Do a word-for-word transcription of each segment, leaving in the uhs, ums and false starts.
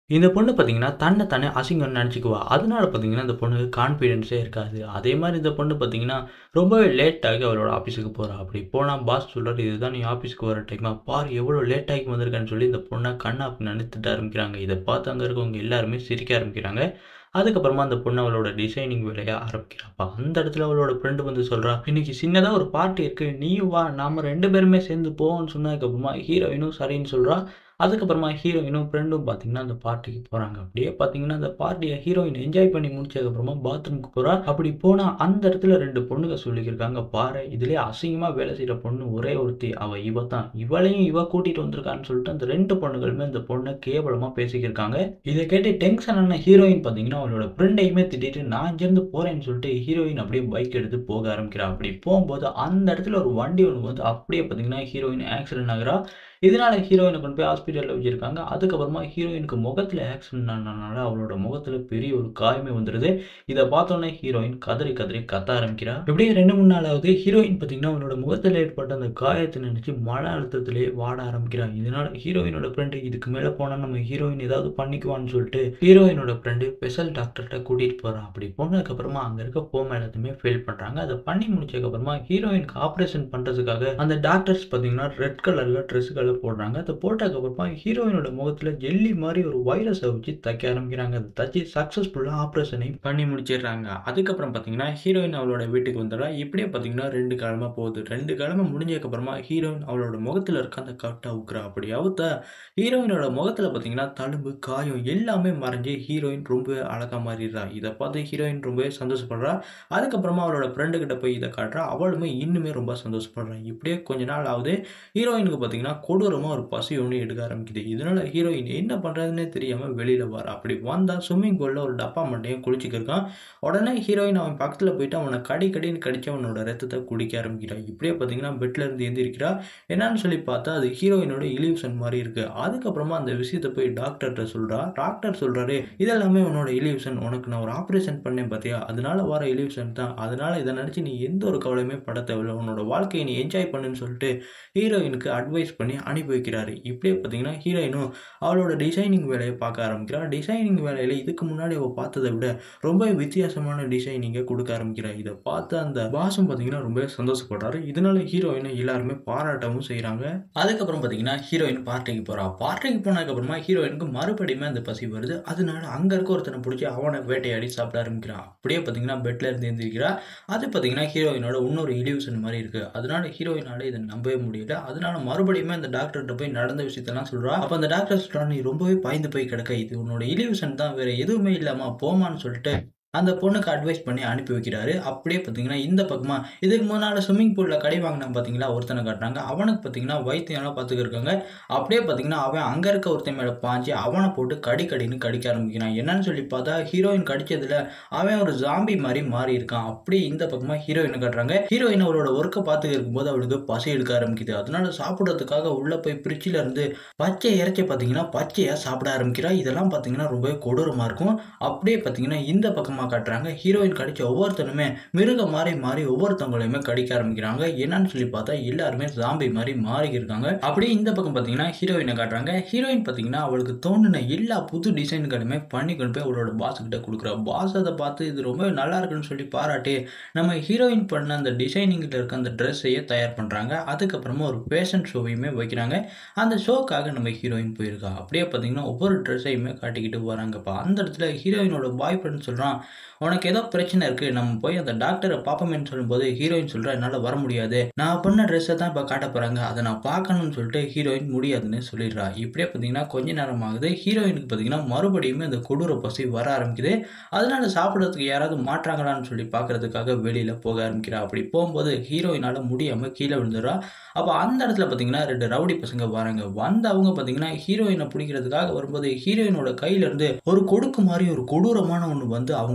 இந்த பொண்ணு பார்த்தீங்கன்னா, தன்ன தானே அசிங்கம்னு நெனச்சுக்குவா. அதனால பார்த்தீங்கன்னா, இந்த பொண்ணுக்கு கான்ஃபிடன்ஸே இருக்காது. அதே மாரி இந்த பொண்ணு பார்த்தீங்கன்னா, ரொம்பவே லேட் ஆகி அவளோட ஆஃபீஸுக்கு போறா. அப்படி போனா பாஸ் சொல்றாரு, "இதுதான் நீ ஆஃபீஸ்க்கு வர டைமா? பாரு எவ்வளோ லேட் ஆகி வந்திருக்கன்னு" சொல்லி இந்த பொண்ண கன்னா பின்னான்னு திட்ட ஆரம்பிக்கிறாங்க. இத பார்த்து அங்க இருக்கவங்க எல்லாருமே சிரிக்க ஆரம்பிக்கிறாங்க. அதுக்கப்புறமா அந்த பொண்ணு அவளோட டிசைனிங் வேலைய ஆரம்பிக்கிறா. அப்ப அந்த இடத்துல அவளோட ஃப்ரெண்ட் வந்து சொல்றா, "இன்னைக்கு சின்னதா ஒரு பார்ட்டி இருக்கு. நீயும் வா. நாம ரெண்டு பேருமே சேர்ந்து போவோம்ன்னு" சொன்னதுக்கப்புறமா ஹீரோயினும் சரின்னு சொல்றா. அதுக்கப்புறமா ஹீரோயினும் ஃப்ரெண்டும் பார்த்தீங்கன்னா, அந்த பார்ட்டிக்கு போறாங்க. அப்படியே பார்த்தீங்கன்னா, அந்த பார்ட்டிய ஹீரோயின் என்ஜாய் பண்ணி முடிச்சதுக்கப்புறமா பாத்ரூம்க்கு போறா. அப்படி போனா அந்த இடத்துல ரெண்டு பொண்ணுங்க சொல்லிக்கிருக்காங்க, "பாரேன் இதிலேயே அசிங்கமா வேலை செய்ற பொண்ணு ஒரே ஒருத்தி. அவ இவ தான். இவளையும் இவ கூட்டிட்டு வந்திருக்கான்னு" சொல்லிட்டு அந்த ரெண்டு பொண்ணுங்களுமே அந்த பொண்ண கேவலமா பேசிக்கிருக்காங்க. இத கேட்டு டென்ஷன் ஆன ஹீரோயின் பார்த்தீங்கன்னா, அவளோட ஃப்ரெண்டையுமே திட்டிட்டு, "நான் இங்கேருந்து போறேன்னு" சொல்லிட்டு ஹீரோயின் அப்படியே பைக் எடுத்து போக ஆரம்பிக்கிறா. அப்படி போம்போது அந்த இடத்துல ஒரு வண்டி ஒண்ணு வந்து அப்படியே பார்த்தீங்கன்னா, ஹீரோயின் ஆக்சிடென்ட் ஆகுறா. இதனால ஹீரோயின கொண்டு போய் ஹாஸ்பிட்டல்ல வச்சிருக்காங்க. அதுக்கப்புறமா ஹீரோயினுக்கு முகத்துல ஆக்சிடென்ட் ஆனனால அவளோட முகத்துல பெரிய ஒரு காயமே வந்துருது. இத பார்த்தோனே ஹீரோயின் கதறி கதறி கத்த ஆரம்பிக்கிறா. இப்படியே ரெண்டு, மூணு நாள் ஆகுது. ஹீரோயின் பார்த்தீங்கன்னா, அவளோட முகத்துல ஏற்பட்ட அந்த காயத்த நெனச்சு மன அழுத்தத்திலேயே வாட ஆரம்பிக்கிறா. இதனால ஹீரோயினோட ஃப்ரெண்ட் இதுக்கு மேல போனா நம்ம ஹீரோயின் ஏதாவது பண்ணிக்குவான்னு சொல்லிட்டு ஹீரோயினோட ஃப்ரெண்ட் ஸ்பெஷல் டாக்டர்ட்ட கூட்டிட்டு போறா. அப்படி போனதுக்கப்புறமா அங்க இருக்க ஃபோம் எல்லாத்தையுமே ஃபில் பண்றாங்க. அத பண்ணி முடிச்சதுக்கப்புறமா ஹீரோயினுக்கு ஆப்பரேஷன் பண்றதுக்காக அந்த டாக்டர்ஸ் பார்த்தீங்கன்னா, ரெட் கலர்ல ட்ரெஸ்ஸுகள போடுறாங்க. அத போட்டதுக்கப்புறமா ஹீரோயினோட முகத்துல ஜெல்லி மாரி ஒரு வைரஸ வச்சு தைக்க ஆரம்பிக்கிறாங்க. அத தச்சு சக்சஸ்ஃபுல்லா ஆப்பரேஷனையும் பண்ணி முடிச்சிடுறாங்க. அதுக்கப்புறம் பார்த்தீங்கன்னா, ஹீரோயின் அவளோட வீட்டுக்கு வந்துடுறா. இப்படியே பார்த்தீங்கன்னா ரெண்டு கிழமை போகுது. ரெண்டு கிழமை முடிஞ்சதுக்கப்புறமா ஹீரோயின் அவளோட முகத்துல இருக்க அந்த கட்ட அவுக்குறா. அப்படி அவுத்தா ஹீரோயினோட முகத்துல பார்த்தீங்கன்னா, தழும்பு, காயம் எல்லாமே மறைஞ்சு ஹீரோயின் ரொம்பவே அழகா மாறிடுறா. இத பார்த்து ஹீரோயின் ரொம்பவே சந்தோஷப்படுறா. அதுக்கப்புறமா அவளோட ஃப்ரெண்டு கிட்ட போய் இத காட்டுறா. அவளுமே இன்னுமே ரொம்ப சந்தோஷப்படுறா. இப்படியே கொஞ்ச நாள் ஆகுது. ஹீரோயினுக்கு பார்த்தீங்கன்னா, கொடூரமா ஒரு பசி ஒண்ணு எடுக்க ஆரம்பிக்குது. இதனால ஹீரோயின் என்ன பண்றதுன்னே தெரியாம வெளியில வரா. அப்படி வந்தா ஸ்விம்மிங் பூல்ல ஒரு டப்பா மண்டையன் குளிச்சுக்கிருக்கான். உடனே ஹீரோயின் அவன் பக்கத்துல போயிட்டு அவன கடி கடின்னு கடிச்சு அவனோட ரத்தத்த குடிக்க ஆரம்பிக்கிறா. இப்படியே பார்த்தீங்கன்னா, பெட்ல இருந்து எந்திரிக்கிறா. என்னன்னு சொல்லி பார்த்தா, அது ஹீரோயினோட இல்யூஷன் மாரி இருக்கு. அதுக்கப்புறமா அந்த விஷயத்த போய் டாக்டர்ட்ட சொல்றா. டாக்டர் சொல்றாரு, "இதெல்லாமே உன்னோட இல்யூஷன். உனக்கு நான் ஒரு ஆப்பரேஷன் பண்ணேன் பார்த்தியா? அதனால வர இல்யூஷன் தான். அதனால இத நெனச்சு நீ எந்த ஒரு கவலையுமே பட தேவையில்ல. உன்னோட வாழ்க்கைய நீ என்ஜாய் பண்ணுன்னு" சொல்லிட்டு ஹீரோயினுக்கு அட்வைஸ் பண்ணி அனுப்பி வைக்கிறாரு. இப்படியே பார்த்தீங்கன்னா, ஹீரோயினும் அவளோட டிசைனிங் வேலைய பார்க்க ஆரம்பிக்கிறா. டிசைனிங் வேலையில இதுக்கு முன்னாடி அவ பார்த்தத விட ரொம்பவே வித்தியாசமான டிசைனிங்க குடுக்க ஆரம்பிக்கிறா. இத பார்த்து அந்த பாஸும் பார்த்தீங்கன்னா, ரொம்பவே சந்தோஷப்படுறாரு. இதனால ஹீரோயின எல்லாருமே பாராட்டவும் செய்றாங்க. அதுக்கப்புறம் பார்த்தீங்கன்னா, ஹீரோயின் பார்ட்டிக்கு போறா. பார்ட்டிக்கு போனதுக்கப்புறமா ஹீரோயினுக்கு மறுபடியுமே அந்த பசி வருது. அதனால அங்க இருக்க ஒருத்தன புடிச்சு அவன வேட்டையாடி சாப்பிட ஆரம்பிக்கிறா. அப்படியே பார்த்தீங்கன்னா, பெட்ல இருந்து எந்திரிக்கிறா. அது பார்த்தீங்கன்னா, ஹீரோயினோட இன்னொரு இல்யூஷன் மாரி இருக்கு. அதனால ஹீரோயினால இத நம்பவே முடியல. அதனால மறுபடியுமே அந்த டாக்டர்ட்ட போய் நடந்த விஷயத்தெல்லாம் சொல்றா. அப்ப அந்த டாக்டர் சொல்றாரு, "நீ ரொம்பவே பயந்து போய் கிடக்க. இது உன்னோட இல்யூஷன் தான். வேற எதுவுமே இல்லம்மா போம்மான்னு" சொல்லிட்டு அந்த பொண்ணுக்கு அட்வைஸ் பண்ணி அனுப்பி வைக்கிறாரு. அப்படியே பார்த்தீங்கன்னா, இந்த பக்கமா இதுக்கு முன்னால ஸ்விம்மிங் பூல்ல கடி வாங்குனான் பார்த்தீங்களா, ஒருத்தன காட்டுறாங்க. அவனுக்கு பார்த்தீங்கன்னா, வைத்தியம்லாம் பார்த்துக்கிருக்காங்க. அப்படியே பார்த்தீங்கன்னா, அவன் அங்க இருக்க ஒருத்தன் மேல பாஞ்சு அவன போட்டு கடி கடின்னு கடிக்க ஆரம்பிக்கிறான். என்னன்னு சொல்லி பார்த்தா, ஹீரோயின் கடிச்சதுல அவன் ஒரு ஜாம்பி மாரி மாறி இருக்கான். அப்படியே இந்த பக்கமா ஹீரோயின காட்டுறாங்க. ஹீரோயின் அவளோட ஒர்க்க பார்த்துட்டு இருக்கும்போது அவளுக்கு பசி எடுக்க ஆரம்பிக்குது. அதனால சாப்பிடுறதுக்காக உள்ள போய் ஃப்ரிட்ஜ்ல இருந்து பச்சை இறைச்சிய பார்த்தீங்கன்னா, பச்சையா சாப்பிட ஆரம்பிக்கிறா. இதெல்லாம் பார்த்தீங்கன்னா, ரொம்பவே கொடூரமா இருக்கும். அப்படியே பார்த்தீங்கன்னா, இந்த பக்கமா காட்டுறாங்க. ஹீரோயின் கடிச்ச ஒவ்வொருத்தனுமே மிருகம் மாரி மாறி ஒவ்வொருத்தவங்களையுமே கடிக்க ஆரம்பிக்கிறாங்க. என்னன்னு சொல்லி பார்த்தா எல்லாருமே ஜாம்பி மாரி மாறிக்கிருக்காங்க. அப்படியே இந்த பக்கம் பார்த்தீங்கன்னா, ஹீரோயின காட்டுறாங்க. ஹீரோயின் பார்த்தீங்கன்னா, அவளுக்கு தோணுன எல்லா புது டிசைன்களுமே பண்ணி கொண்டு போய் அவளோட பாஸ் கிட்ட குடுக்குறா. பாஸ் அத பார்த்து இது ரொம்பவே நல்லா இருக்குன்னு சொல்லி பாராட்டி, நம்ம ஹீரோயின் பண்ண அந்த டிசைனிங்ல இருக்க அந்த ட்ரெஸ்ஸையே தயார் பண்றாங்க. அதுக்கப்புறமா ஒரு ஃபேஷன் ஷோவையுமே வைக்கிறாங்க. அந்த ஷோக்காக நம்ம ஹீரோயின் போயிருக்கா. அப்படியே பார்த்தீங்கன்னா, ஒவ்வொரு ட்ரெஸ்ஸையுமே காட்டிக்கிட்டு வராங்கப்பா. அந்த இடத்துல ஹீரோயினோட பாய் ஃப்ரெண்ட் சொல்றான், "உனக்கு ஏதோ பிரச்சனை இருக்கு. நம்ம போய் அந்த டாக்டர பார்ப்போமேன்னு" சொல்லும்போது, ஹீரோயின் சொல்றா, "என்னால வர முடியாது. நான் பண்ண ட்ரெஸ்ஸ தான் இப்ப காட்டப் போறாங்க. அத நான் பார்க்கணும்னு" சொல்லிட்டு ஹீரோயின் முடியாதுன்னு சொல்லிடுறா. இப்படியே பார்த்தீங்கன்னா, கொஞ்ச நேரம் ஆகுது. ஹீரோயினுக்கு பார்த்தீங்கன்னா, மறுபடியுமே அந்த கொடூர பசி வர ஆரம்பிக்குது. அதனால சாப்பிடுறதுக்கு யாராவது மாட்றாங்களான்னு சொல்லி பார்க்கறதுக்காக வெளியில போக ஆரம்பிக்கிறா. அப்படி போம்போது ஹீரோயினால முடியாம கீழ விழுந்துடுறா. அப்ப அந்த இடத்துல பார்த்தீங்கன்னா, ரெண்டு ரவுடி பசங்க வராங்க. வந்தவங்க பார்த்தீங்கன்னா, ஹீரோயின புடிக்கிறதுக்காக வரும்போது, ஹீரோயினோட கையில இருந்து ஒரு கொடுக்கு மாரி ஒரு கொடூரமான ஒண்ணு வந்து அவங்க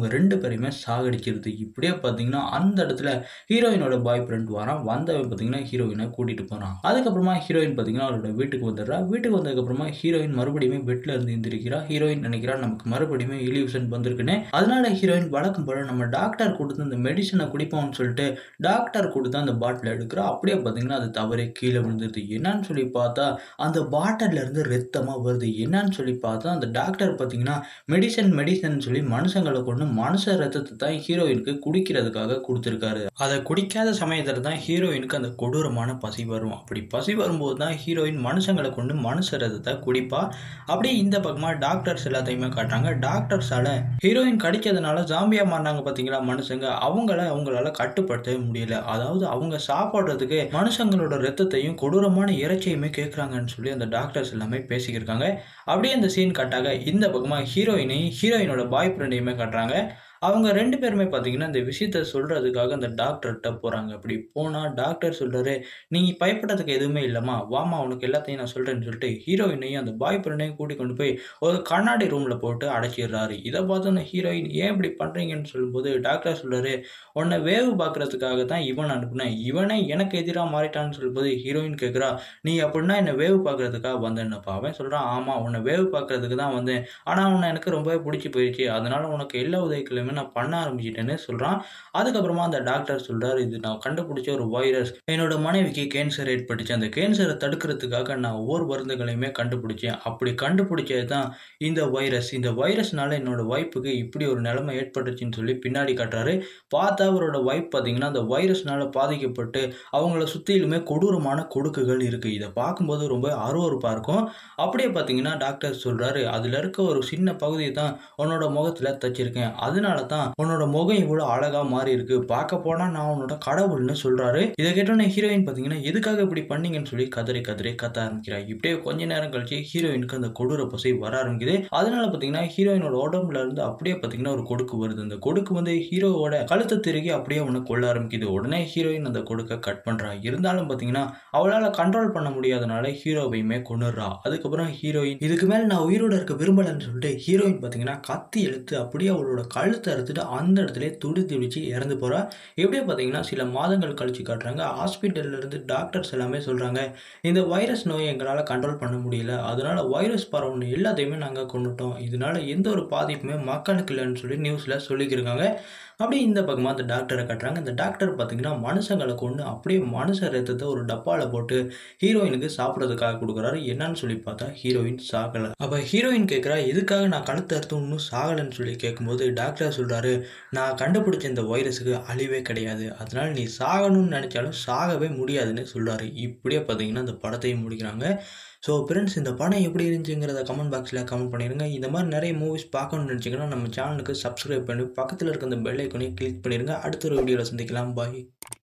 அவங்க ரெண்டு பேரையுமே சாகடிச்சிருது. இப்படியே பார்த்தீங்கன்னா, அந்த இடத்துல ஹீரோயினோட பாய் ஃப்ரெண்ட் வரான். வந்தவன் பார்த்தீங்கன்னா, ஹீரோயின கூட்டிட்டு போறான். அதுக்கப்புறமா ஹீரோயின் பார்த்தீங்கன்னா, அவளோட வீட்டுக்கு வந்துடுறா. வீட்டுக்கு வந்ததுக்கப்புறமா ஹீரோயின் மறுபடியும் பெட்ல இருந்து எந்திரிக்கிறா. ஹீரோயின் நினைக்கிறா நமக்கு மறுபடியும் இல்யூஷன் வந்திருக்குன்னு. அதனால ஹீரோயின் வழக்கம் போல நம்ம டாக்டர் கொடுத்து அந்த மெடிசனை குடிப்போம்னு சொல்லிட்டு டாக்டர் கொடுத்து அந்த பாட்டில் எடுக்கிறா. அப்படியே பார்த்தீங்கன்னா, அது தவறே கீழே விழுந்துருது. என்னன்னு சொல்லி பார்த்தா அந்த பாட்டில்ல இருந்து ரத்தமா வருது. என்னன்னு சொல்லி பார்த்தா அந்த டாக்டர் பார்த்தீங்கன்னா, மெடிசன் மெடிசன் சொல்லி மனுஷங்களை கொண்டு மனுஷ ரத்தத்தை தான் ஹீரோயினுக்கு குடிக்கிறதுக்காக கொடுத்துருக்காரு. அதை குடிக்காத சமயத்தில் தான் ஹீரோயினுக்கு அந்த கொடூரமான பசி வரும். அப்படி பசி வரும்போது தான் ஹீரோயின் மனுஷங்களை கொண்டு மனுஷ ரத்தத்தை குடிப்பா. அப்படியே இந்த பக்கமாக டாக்டர்ஸ் எல்லாத்தையுமே காட்டுறாங்க. டாக்டர்ஸால ஹீரோயின் கடிக்கிறதுனால ஜாம்பியா மாறினாங்க பார்த்தீங்களா மனுஷங்க, அவங்கள அவங்களால கட்டுப்படுத்தவே முடியல. அதாவது அவங்க சாப்பிட்றதுக்கு மனுஷங்களோட ரத்தத்தையும் கொடூரமான இறைச்சியுமே கேட்குறாங்கன்னு சொல்லி அந்த டாக்டர்ஸ் எல்லாமே பேசிக்கிருக்காங்க. அப்படியே அந்த சீன் கட்டாக இந்த பக்கமாக ஹீரோயினையும் ஹீரோயினோட பாய் ஃப்ரெண்டையுமே காட்டுறாங்க. அவங்க ரெண்டு பேருமே பார்த்தீங்கன்னா, இந்த விஷயத்த சொல்றதுக்காக அந்த டாக்டர்கிட்ட போறாங்க. அப்படி போனா டாக்டர் சொல்றாரு, "நீ பயப்படுறதுக்கு எதுவுமே இல்லம்மா. வாம்மா உனக்கு எல்லாத்தையும் நான் சொல்றேன்னு" சொல்லிட்டு ஹீரோயினையும் அந்த பாய் ஃப்ரெண்டையும் கூட்டிக் கொண்டு போய் ஒரு கண்ணாடி ரூம்ல போட்டு அடைச்சிடுறாரு. இதை பார்த்தோன்ன ஹீரோயின் ஏன் இப்படி பண்றீங்கன்னு சொல்லும்போது டாக்டர் சொல்றாரு, "உன்னை வேவு பார்க்கறதுக்காக தான் இவன் அனுப்புனேன். இவனே எனக்கு எதிராக மாறிட்டான்னு" சொல்லும்போது ஹீரோயின் கேட்குறா, "நீ அப்படின்னா என்னை வேவு பார்க்கறதுக்காக வந்தேன்னப்பா?" அவன் சொல்றான், "ஆமா உன்னை வேவு பார்க்கறதுக்கு தான் வந்தேன். ஆனா உன்னை எனக்கு ரொம்பவே பிடிச்சி போயிடுச்சு. அதனால உனக்கு எல்லா உதவிகளுமே நான் பண்ண ஆரம்பிச்சிட்டேன்னு" சொல்றான். அதுக்கப்புறமா அந்த டாக்டர் சொல்றாரு, "இது நான் கண்டுபிடிச்ச ஒரு வைரஸ். என்னோட மனைவிக்கு கேன்சர் ஏற்பட்டுச்சு. அந்த கேன்சரை தடுக்கிறதுக்காக நான் ஒவ்வொரு மருந்துகளையுமே கண்டுபிடிச்சேன். அப்படி கண்டுபிடிச்சது தான் இந்த வைரஸ். இந்த வைரஸ்னால என்னோட வைஃபுக்கு இப்படி ஒரு நிலைமை ஏற்பட்டுச்சுன்னு" சொல்லி பின்னாடி காட்டுறாரு. பார்த்தா அவரோட வைஃப் பார்த்தீங்கன்னா அந்த வைரஸ்னால பாதிக்கப்பட்டு அவங்கள சுற்றிலுமே கொடூரமான கொடுக்குகள் இருக்கு. இதை பார்க்கும்போது ரொம்ப அருவருப்பாக இருக்கும். அப்படியே பார்த்தீங்கன்னா டாக்டர் சொல்றாரு, "அதில் இருக்க ஒரு சின்ன பகுதியை தான் உன்னோட முகத்தில் தச்சிருக்கேன். அதனால தான் உன்னோட முகம் இவ்வளோ அழகா மாறி இருக்கு. பார்க்க போனா நான் உன்னோட கடவுள்னு" சொல்றாரு. இதை கேட்டோன்னே ஹீரோயின் பார்த்தீங்கன்னா, "எதுக்காக இப்படி பண்ணீங்கன்னு" சொல்லி கதறி கதறி கத்த ஆரம்பிக்கிறார். இப்படியே கொஞ்ச நேரம் கழிச்சு ஹீரோயினுக்கு அந்த கொடூர பசி வர ஆரம்பிக்குது. அதனால பார்த்தீங்கன்னா ஹீரோயினோட உடம்புல இருந்து அப்படியே பார்த்தீங்கன்னா ஒரு கொடுக்கு வருது. அந்த கொடுக்கு வந்து ஹீரோவோட கழுத்தை திருகி அப்படியே அவனை கொல்ல ஆரம்பிக்குது. உடனே ஹீரோயின் அந்த கொடுக்க கட் பண்றா. இருந்தாலும் பார்த்தீங்கன்னா அவளால் கண்ட்ரோல் பண்ண முடியாதனால ஹீரோவையுமே கொன்னுடுறா. அதுக்கப்புறம் ஹீரோயின் இதுக்கு மேல நான் உயிரோட இருக்க விரும்பலன்னு சொல்லிட்டு ஹீரோயின் பார்த்தீங்கன்னா கத்தி இழுத்து அப்படியே அவளோட கழுத்தை அறுத்துட்டு அந்த இடத்துல துடி துடிச்சு இறந்து போறா. எப்படியே பார்த்தீங்கன்னா சில மாதங்கள் கழிச்சு காட்டுறாங்க. ஹாஸ்பிட்டல்ல இருந்து டாக்டர்ஸ் எல்லாமே சொல்றாங்க, "இந்த வைரஸ் நோயை எங்களால் கண்ட்ரோல் பண்ண முடியல. அதனால வைரஸ் பரவணும் எல்லாத்தையுமே நாங்கள் கொண்டுட்டோம். இதனால எந்த ஒரு பாதிப்புமே மக்களுக்கு இல்லைன்னு" சொல்லி நியூஸ்ல சொல்லிக்கிருக்காங்க. அப்படியே இந்த பக்கமாக அந்த டாக்டரை காட்டுறாங்க. அந்த டாக்டர் பார்த்தீங்கன்னா மனுஷங்களை கொண்டு அப்படியே மனுஷ ரத்தத்தை ஒரு டப்பாவில் போட்டு ஹீரோயினுக்கு சாப்பிட்றதுக்காக கொடுக்குறாரு. என்னன்னு சொல்லி பார்த்தா ஹீரோயின் சாகலை. அப்போ ஹீரோயின் கேட்குறா, "எதுக்காக நான் கழுத்து அறுத்து இன்னும் சாகலைன்னு" சொல்லி கேட்கும்போது டாக்டர் சொல்கிறாரு, "நான் கண்டுபிடிச்ச இந்த வைரஸுக்கு அழிவே கிடையாது. அதனால நீ சாகணும்னு நினச்சாலும் சாகவே முடியாதுன்னு" சொல்கிறாரு. இப்படியே பார்த்தீங்கன்னா அந்த படத்தையும் முடிக்கிறாங்க. ஸோ ஃப்ரெண்ட்ஸ், இந்த படம் எப்படி இருந்துச்சுங்கிறத கமெண்ட் பாக்ஸில் கமெண்ட் பண்ணிடுங்க. இந்த மாதிரி நிறைய மூவிஸ் பார்க்கணும்னு நினச்சிங்கன்னா நம்ம சேனலுக்கு சப்ஸ்கிரைப் பண்ணி பக்கத்தில் இருக்க அந்த பெல் ஐக்கானையும் கிளிக் பண்ணிடுங்க. அடுத்த ஒரு வீடியோவில் சந்திக்கலாம். பாய்.